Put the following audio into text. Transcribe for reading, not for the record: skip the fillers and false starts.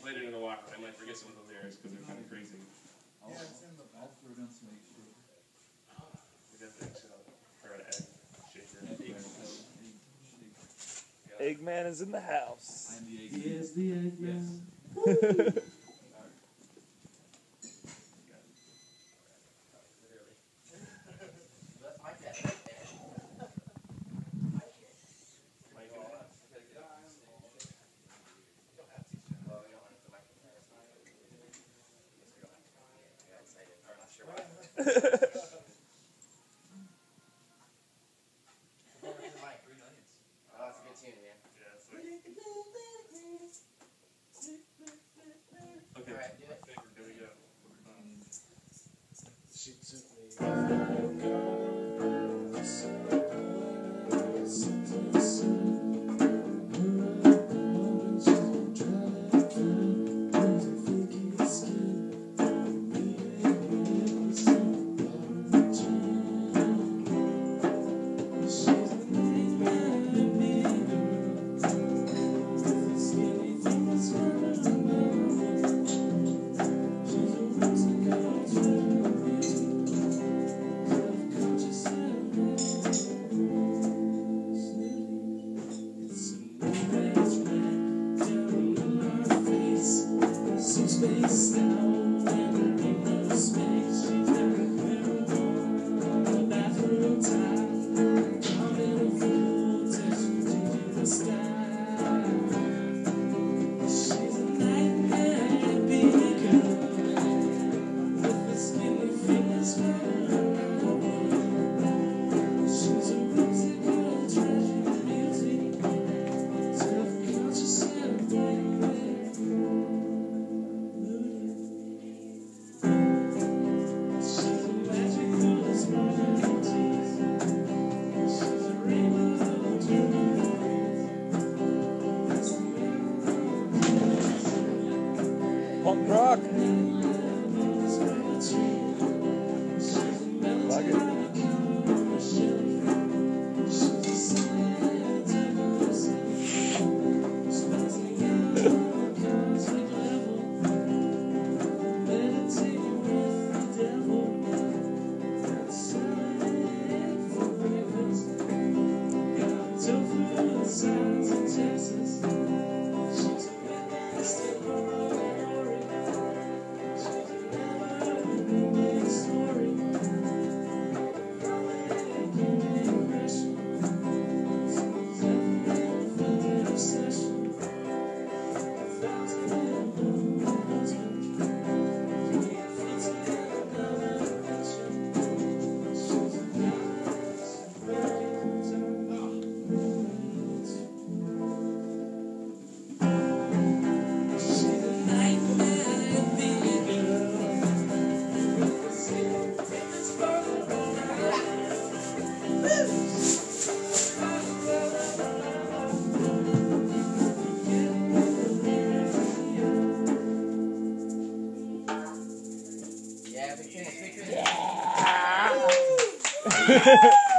played it in a while. I might forget some of the lyrics because they're kind of crazy. Yeah, it's in the back. We're going to make sure. We got the eggshell. Or an egg shaker. Eggman is in the house. I'm the Eggman. Yes, the Eggman. Yes. Okay. All right, do it. Here we go. She took me. Space now, and there ain't no space. She's never the bathroom time. I'm in a fool, touching to the sky. She's a nightmare hippy girl with the skinny fingers she's a whimsical treasure, beauty, self-conscious and aware. Punk rock. Like it. Yeah.